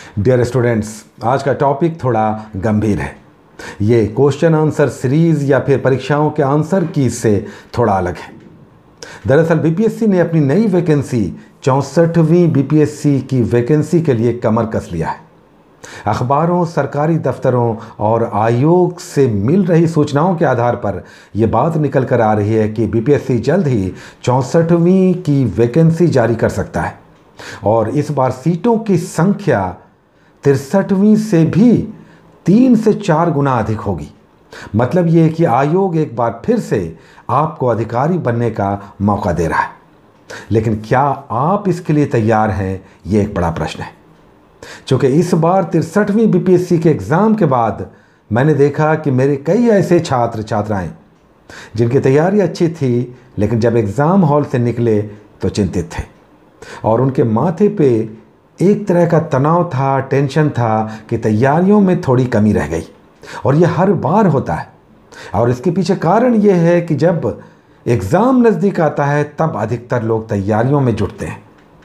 Dear students, आज का topic थोड़ा गंभीर है। ये क्वेश्चन आंसर सीरीज़ या फिर परीक्षाओं के आंसर की से थोड़ा अलग है। दरअसल बीपीएससी ने अपनी नई वैकेंसी 64वीं बीपीएससी की वैकेंसी के लिए कमर कस लिया है। अखबारों, सरकारी दफ्तरों और आयोग से मिल रही सूचनाओं के आधार पर यह बात निकल कर आ रही है कि बीपीएससी जल्द ही 64वीं की वैकेंसी जारी कर सकता है और इस बार सीटों की संख्या 63वीं से भी 3 से 4 गुना अधिक होगी। मतलब ये कि आयोग एक बार फिर से आपको अधिकारी बनने का मौका दे रहा है। लेकिन क्या आप इसके लिए तैयार हैं, ये एक बड़ा प्रश्न है। क्योंकि इस बार 63वीं बीपीएससी के एग्ज़ाम के बाद मैंने देखा कि मेरे कई ऐसे छात्र छात्राएं जिनकी तैयारी अच्छी थी, लेकिन जब एग्ज़ाम हॉल से निकले तो चिंतित थे और उनके माथे पे एक तरह का तनाव था, टेंशन था कि तैयारियों में थोड़ी कमी रह गई। और यह हर बार होता है और इसके पीछे कारण यह है कि जब एग्ज़ाम नज़दीक आता है तब अधिकतर लोग तैयारियों में जुटते हैं।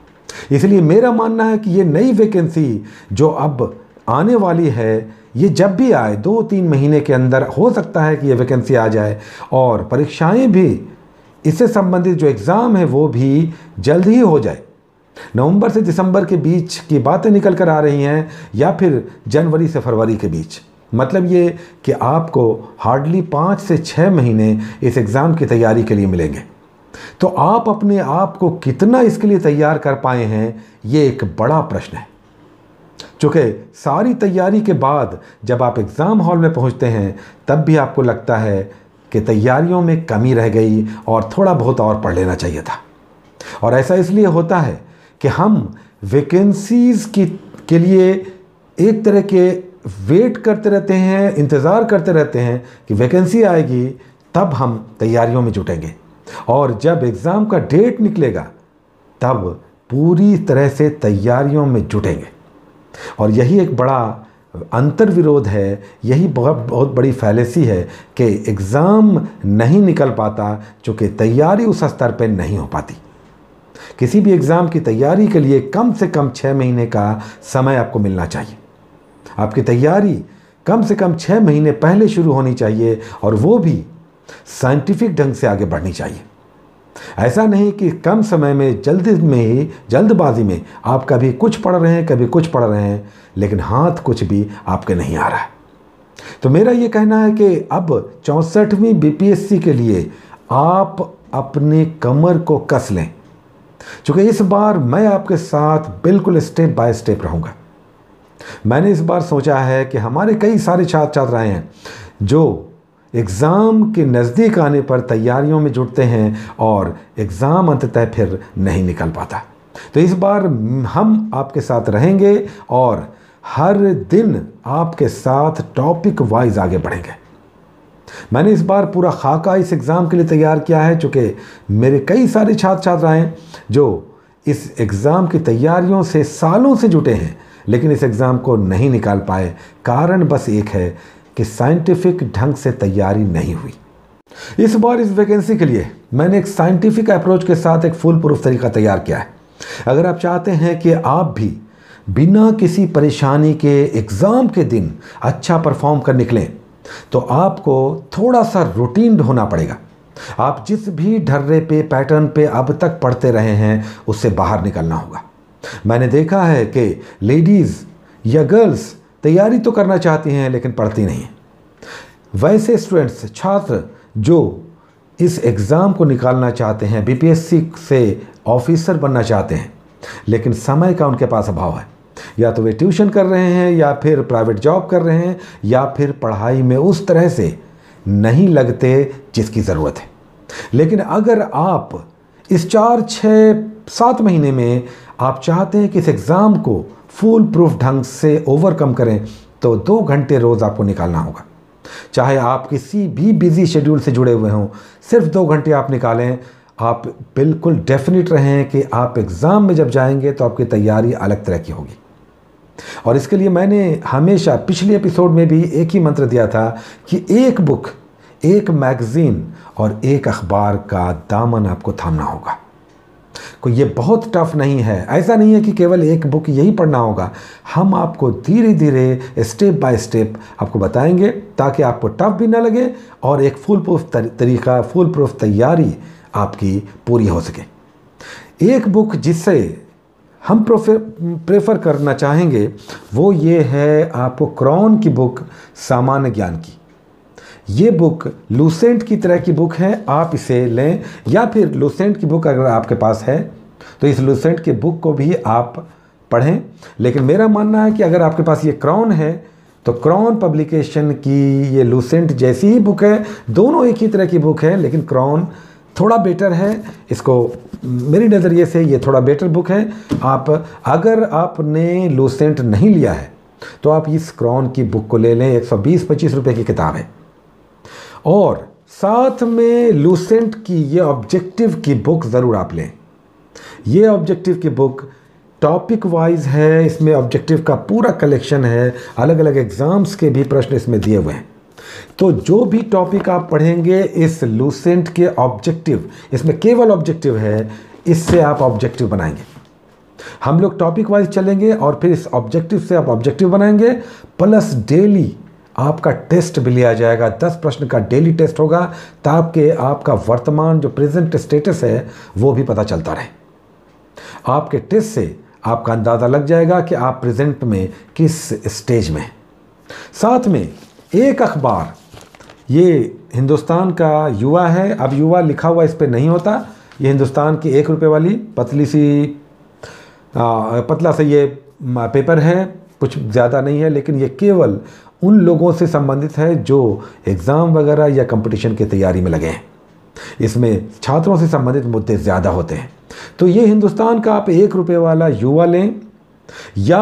इसलिए मेरा मानना है कि ये नई वैकेंसी जो अब आने वाली है, ये जब भी आए 2-3 महीने के अंदर हो सकता है कि ये वैकेंसी आ जाए और परीक्षाएं भी, इससे संबंधित जो एग्ज़ाम है वो भी जल्द ही हो जाए। नवंबर से दिसंबर के बीच की बातें निकल कर आ रही हैं या फिर जनवरी से फरवरी के बीच। मतलब ये कि आपको हार्डली 5 से 6 महीने इस एग्ज़ाम की तैयारी के लिए मिलेंगे। तो आप अपने आप को कितना इसके लिए तैयार कर पाए हैं, ये एक बड़ा प्रश्न है। चूँकि सारी तैयारी के बाद जब आप एग्ज़ाम हॉल में पहुंचते हैं तब भी आपको लगता है कि तैयारियों में कमी रह गई और थोड़ा बहुत और पढ़ लेना चाहिए था। और ऐसा इसलिए होता है कि हम वैकेंसीज़ के लिए एक तरह के वेट करते रहते हैं, इंतज़ार करते रहते हैं कि वैकेंसी आएगी तब हम तैयारियों में जुटेंगे और जब एग्ज़ाम का डेट निकलेगा तब पूरी तरह से तैयारियों में जुटेंगे। और यही एक बड़ा अंतर विरोध है, यही बहुत बड़ी फैलेसी है कि एग्ज़ाम नहीं निकल पाता क्योंकि तैयारी उस स्तर पर नहीं हो पाती। किसी भी एग्ज़ाम की तैयारी के लिए कम से कम 6 महीने का समय आपको मिलना चाहिए। आपकी तैयारी कम से कम 6 महीने पहले शुरू होनी चाहिए और वो भी साइंटिफिक ढंग से आगे बढ़नी चाहिए। ऐसा नहीं कि कम समय में जल्दबाजी में आप कभी कुछ पढ़ रहे हैं, कभी कुछ पढ़ रहे हैं, लेकिन हाथ कुछ भी आपके नहीं आ रहा है। तो मेरा ये कहना है कि अब 64वीं बीपीएससी के लिए आप अपने कमर को कस लें, क्योंकि इस बार मैं आपके साथ बिल्कुल स्टेप बाय स्टेप रहूँगा। मैंने इस बार सोचा है कि हमारे कई सारे छात्र छात्राएं हैं जो एग्ज़ाम के नज़दीक आने पर तैयारियों में जुटते हैं और एग्ज़ाम अंततः फिर नहीं निकल पाता। तो इस बार हम आपके साथ रहेंगे और हर दिन आपके साथ टॉपिक वाइज आगे बढ़ेंगे। मैंने इस बार पूरा खाका इस एग्ज़ाम के लिए तैयार किया है, चूँकि मेरे कई सारे छात्र छात्राएं जो इस एग्ज़ाम की तैयारियों से सालों से जुटे हैं लेकिन इस एग्ज़ाम को नहीं निकाल पाए। कारण बस एक है कि साइंटिफिक ढंग से तैयारी नहीं हुई। इस बार इस वैकेंसी के लिए मैंने एक साइंटिफिक अप्रोच के साथ एक फुल प्रूफ तरीका तैयार किया है। अगर आप चाहते हैं कि आप भी बिना किसी परेशानी के एग्ज़ाम के दिन अच्छा परफॉर्म कर निकलें तो आपको थोड़ा सा रूटीन होना पड़ेगा। आप जिस भी ढर्रे पे, पैटर्न पे अब तक पढ़ते रहे हैं उससे बाहर निकलना होगा। मैंने देखा है कि लेडीज़ या गर्ल्स तैयारी तो करना चाहती हैं लेकिन पढ़ती नहीं हैं। वैसे स्टूडेंट्स, छात्र जो इस एग्ज़ाम को निकालना चाहते हैं, बीपीएससी से ऑफिसर बनना चाहते हैं, लेकिन समय का उनके पास अभाव है, या तो वे ट्यूशन कर रहे हैं या फिर प्राइवेट जॉब कर रहे हैं या फिर पढ़ाई में उस तरह से नहीं लगते जिसकी ज़रूरत है। लेकिन अगर आप इस 4-6-7 महीने में आप चाहते हैं कि इस एग्ज़ाम को फुल प्रूफ ढंग से ओवरकम करें तो 2 घंटे रोज़ आपको निकालना होगा। चाहे आप किसी भी बिजी शेड्यूल से जुड़े हुए हों, सिर्फ 2 घंटे आप निकालें। आप बिल्कुल डेफिनेट रहें कि आप एग्ज़ाम में जब जाएंगे तो आपकी तैयारी अलग तरह की होगी। और इसके लिए मैंने हमेशा पिछले एपिसोड में भी एक ही मंत्र दिया था कि एक बुक, एक मैगज़ीन और एक अखबार का दामन आपको थामना होगा। को ये बहुत टफ नहीं है। ऐसा नहीं है कि केवल एक बुक यही पढ़ना होगा। हम आपको धीरे धीरे स्टेप बाय स्टेप आपको बताएंगे ताकि आपको टफ भी ना लगे और एक फुल प्रूफ तरीका, फुल प्रूफ तैयारी आपकी पूरी हो सके। एक बुक जिससे हम प्रेफर करना चाहेंगे वो ये है आपको क्रॉन की बुक सामान्य ज्ञान की। ये बुक लूसेंट की तरह की बुक है, आप इसे लें, या फिर लूसेंट की बुक अगर आपके पास है तो इस लूसेंट की बुक को भी आप पढ़ें। लेकिन मेरा मानना है कि अगर आपके पास ये क्रॉन है तो क्रॉन पब्लिकेशन की ये लूसेंट जैसी ही बुक है, दोनों एक ही तरह की बुक है, लेकिन क्रॉन थोड़ा बेटर है। इसको मेरी नज़रिए से ये थोड़ा बेटर बुक है। आप अगर आपने लूसेंट नहीं लिया है तो आप इस क्रॉन की बुक को ले लें, 120-25 रुपये की किताब है। और साथ में लूसेंट की ये ऑब्जेक्टिव की बुक ज़रूर आप लें। ये ऑब्जेक्टिव की बुक टॉपिक वाइज है, इसमें ऑब्जेक्टिव का पूरा कलेक्शन है, अलग अलग एग्ज़ाम्स के भी प्रश्न इसमें दिए हुए हैं। तो जो भी टॉपिक आप पढ़ेंगे इस लूसेंट के ऑब्जेक्टिव, इसमें केवल ऑब्जेक्टिव है, इससे आप ऑब्जेक्टिव बनाएंगे। हम लोग टॉपिक वाइज चलेंगे और फिर इस ऑब्जेक्टिव से आप ऑब्जेक्टिव बनाएंगे, प्लस डेली आपका टेस्ट भी लिया जाएगा। 10 प्रश्न का डेली टेस्ट होगा ताकि आपका वर्तमान जो प्रेजेंट स्टेटस है वो भी पता चलता रहे। आपके टेस्ट से आपका अंदाज़ा लग जाएगा कि आप प्रेजेंट में किस स्टेज में हैं। साथ में एक अखबार, ये हिंदुस्तान का युवा है। अब युवा लिखा हुआ इस पर नहीं होता, ये हिंदुस्तान की 1 रुपये वाली पतला सा ये पेपर है, कुछ ज़्यादा नहीं है, लेकिन ये केवल उन लोगों से संबंधित है जो एग्ज़ाम वगैरह या कंपटीशन की तैयारी में लगे हैं। इसमें छात्रों से संबंधित मुद्दे ज़्यादा होते हैं। तो ये हिंदुस्तान का आप 1 रुपये वाला युवा लें, या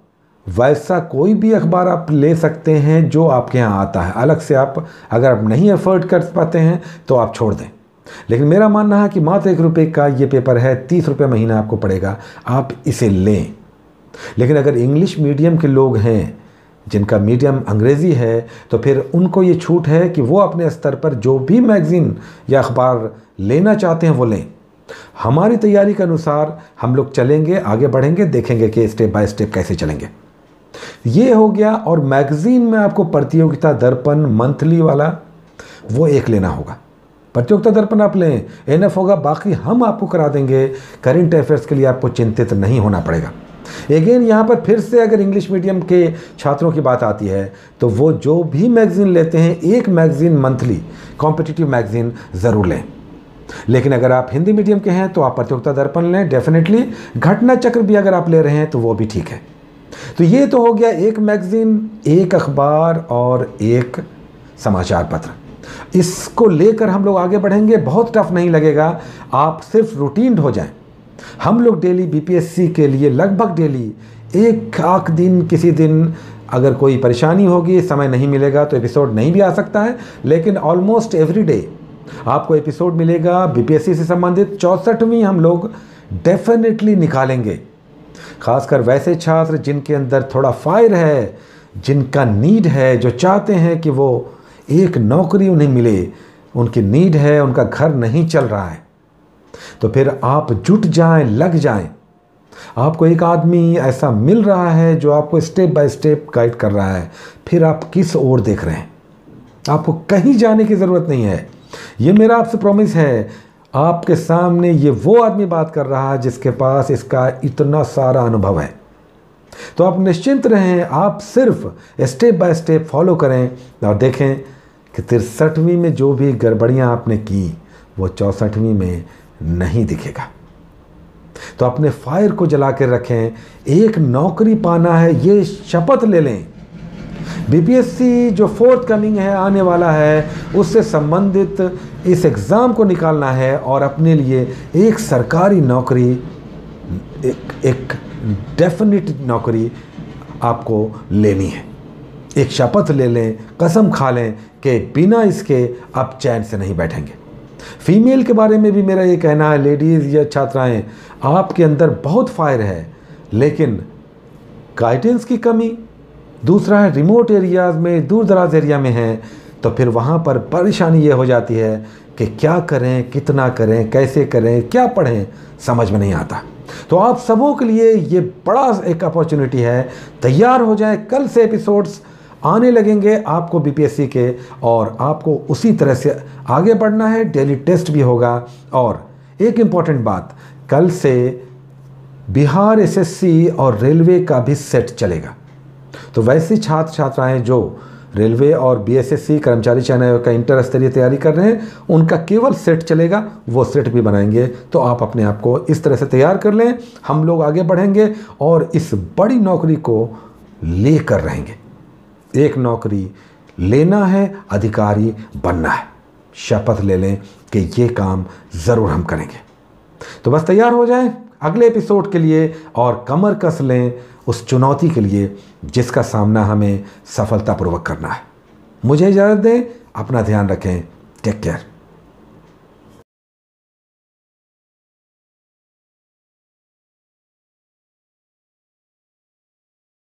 वैसा कोई भी अखबार आप ले सकते हैं जो आपके यहाँ आता है। अलग से आप अगर आप नहीं अफोर्ड कर पाते हैं तो आप छोड़ दें। लेकिन मेरा मानना है कि मात्र 1 रुपये का ये पेपर है, 30 रुपये महीना आपको पड़ेगा, आप इसे लें। लेकिन अगर इंग्लिश मीडियम के लोग हैं जिनका मीडियम अंग्रेज़ी है तो फिर उनको ये छूट है कि वो अपने स्तर पर जो भी मैगज़ीन या अखबार लेना चाहते हैं वो लें। हमारी तैयारी के अनुसार हम लोग चलेंगे, आगे बढ़ेंगे, देखेंगे कि स्टेप बाय स्टेप कैसे चलेंगे। ये हो गया। और मैगज़ीन में आपको प्रतियोगिता दर्पण मंथली वाला वो एक लेना होगा। प्रतियोगिता दर्पण आप लें, एनएफ होगा, बाकी हम आपको करा देंगे। करेंट अफेयर्स के लिए आपको चिंतित नहीं होना पड़ेगा। अगेन यहाँ पर फिर से अगर इंग्लिश मीडियम के छात्रों की बात आती है तो वो जो भी मैगज़ीन लेते हैं, एक मैगज़ीन मंथली कॉम्पिटिटिव मैगज़ीन ज़रूर लें। लेकिन अगर आप हिंदी मीडियम के हैं तो आप प्रतियोगिता दर्पण लें डेफिनेटली। घटना चक्र भी अगर आप ले रहे हैं तो वो भी ठीक है। तो ये तो हो गया एक मैगज़ीन, एक अखबार और एक समाचार पत्र। इसको लेकर हम लोग आगे बढ़ेंगे, बहुत टफ नहीं लगेगा। आप सिर्फ रूटीन हो जाएं। हम लोग डेली बीपीएससी के लिए लगभग डेली एक आख दिन, किसी दिन अगर कोई परेशानी होगी, समय नहीं मिलेगा तो एपिसोड नहीं भी आ सकता है, लेकिन ऑलमोस्ट एवरी डे आपको एपिसोड मिलेगा बीपीएससी से संबंधित। 64वीं हम लोग डेफिनेटली निकालेंगे। खासकर वैसे छात्र जिनके अंदर थोड़ा फायर है, जिनका नीड है, जो चाहते हैं कि वो एक नौकरी उन्हें मिले, उनकी नीड है, उनका घर नहीं चल रहा है, तो फिर आप जुट जाएं, लग जाएं। आपको एक आदमी ऐसा मिल रहा है जो आपको स्टेप बाय स्टेप गाइड कर रहा है, फिर आप किस ओर देख रहे हैं। आपको कहीं जाने की ज़रूरत नहीं है। ये मेरा आपसे प्रॉमिस है। आपके सामने ये वो आदमी बात कर रहा है जिसके पास इसका इतना सारा अनुभव है। तो आप निश्चिंत रहें, आप सिर्फ स्टेप बाय स्टेप फॉलो करें और देखें कि 63वीं में जो भी गड़बड़ियाँ आपने की वो 64वीं में नहीं दिखेगा। तो अपने फायर को जला कर रखें। एक नौकरी पाना है, ये शपथ ले लें। बीपीएससी जो फोर्थ कमिंग है, आने वाला है, उससे संबंधित इस एग्ज़ाम को निकालना है और अपने लिए एक सरकारी नौकरी, एक डेफिनेट नौकरी आपको लेनी है। एक शपथ ले लें, कसम खा लें कि बिना इसके आप चैन से नहीं बैठेंगे। फीमेल के बारे में भी मेरा ये कहना है, लेडीज़ या छात्राएं, आपके अंदर बहुत फायर है लेकिन गाइडेंस की कमी, दूसरा है रिमोट एरियाज़ में, दूर दराज एरिया में हैं, तो फिर वहाँ पर परेशानी ये हो जाती है कि क्या करें, कितना करें, कैसे करें, क्या पढ़ें, समझ में नहीं आता। तो आप सबों के लिए ये बड़ा एक अपॉर्चुनिटी है। तैयार हो जाएं, कल से एपिसोड्स आने लगेंगे आपको बीपीएससी के, और आपको उसी तरह से आगे बढ़ना है। डेली टेस्ट भी होगा। और एक इम्पॉर्टेंट बात, कल से बिहार एसएससी और रेलवे का भी सेट चलेगा। तो वैसे छात्र छात्राएं जो रेलवे और बीएसएससी कर्मचारी चयन आयोग का इंटर स्तरीय तैयारी कर रहे हैं, उनका केवल सेट चलेगा, वो सेट भी बनाएंगे। तो आप अपने आप को इस तरह से तैयार कर लें, हम लोग आगे बढ़ेंगे और इस बड़ी नौकरी को लेकर रहेंगे। एक नौकरी लेना है, अधिकारी बनना है। शपथ ले लें कि ये काम ज़रूर हम करेंगे। तो बस तैयार हो जाएं अगले एपिसोड के लिए और कमर कस लें उस चुनौती के लिए जिसका सामना हमें सफलतापूर्वक करना है। मुझे इजाज़त दें, अपना ध्यान रखें, टेक केयर।